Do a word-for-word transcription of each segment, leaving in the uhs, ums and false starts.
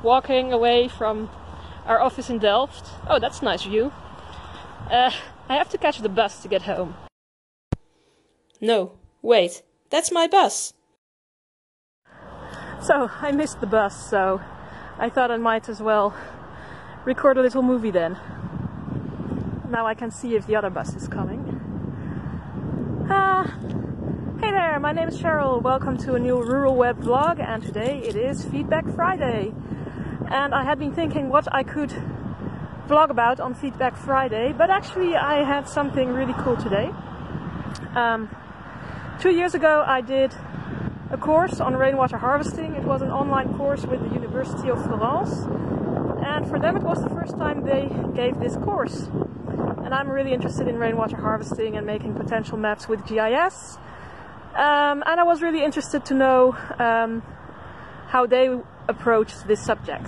walking away from our office in Delft. Oh, that's a nice view. Uh, I have to catch the bus to get home. No, wait, that's my bus. So, I missed the bus, so I thought I might as well record a little movie then. Now I can see if the other bus is coming. Uh, hey there, my name is Cheryl. Welcome to a new Rural Web vlog, and today it is Feedback Friday. And I had been thinking what I could vlog about on Feedback Friday, but actually I had something really cool today. Um, two years ago I did a course on rainwater harvesting. It was an online course with the University of Florence, and for them it was the first time they gave this course. And I'm really interested in rainwater harvesting and making potential maps with G I S. Um, and I was really interested to know um, how they approached this subject.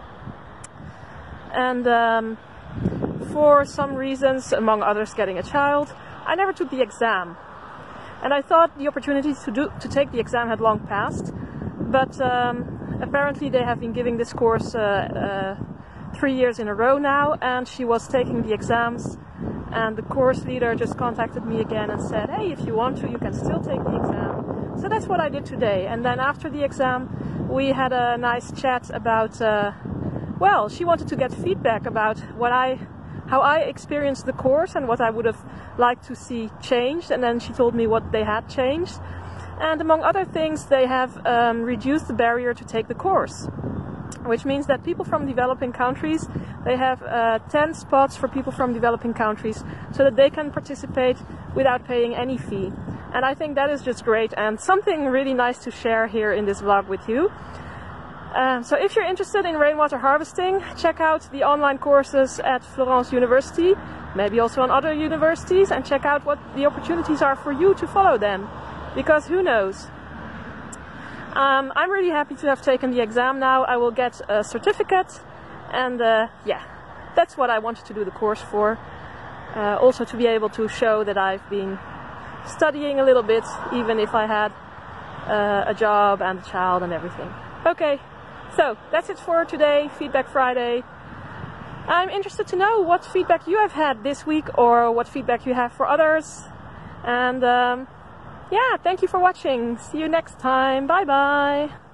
And um, for some reasons, among others getting a child, I never took the exam. And I thought the opportunity to, do, to take the exam had long passed. But um, apparently they have been giving this course uh, uh, three years in a row now, and she was taking the exams, and the course leader just contacted me again and said, hey, if you want to, you can still take the exam. So that's what I did today. And then after the exam we had a nice chat about, uh, well, she wanted to get feedback about what I, how I experienced the course and what I would have liked to see changed, and then she told me what they had changed. And among other things, they have um, reduced the barrier to take the course, which means that people from developing countries, they have uh, ten spots for people from developing countries so that they can participate without paying any fee. And I think that is just great and something really nice to share here in this vlog with you. Uh, so if you're interested in rainwater harvesting, check out the online courses at Florence University, maybe also on other universities, and check out what the opportunities are for you to follow them, because who knows. Um, I'm really happy to have taken the exam now. I will get a certificate, and uh, yeah, that's what I wanted to do the course for. Uh, also to be able to show that I've been studying a little bit, even if I had uh, a job and a child and everything. Okay, so that's it for today, Feedback Friday. I'm interested to know what feedback you have had this week, or what feedback you have for others. And um, yeah, thank you for watching. See you next time. Bye bye.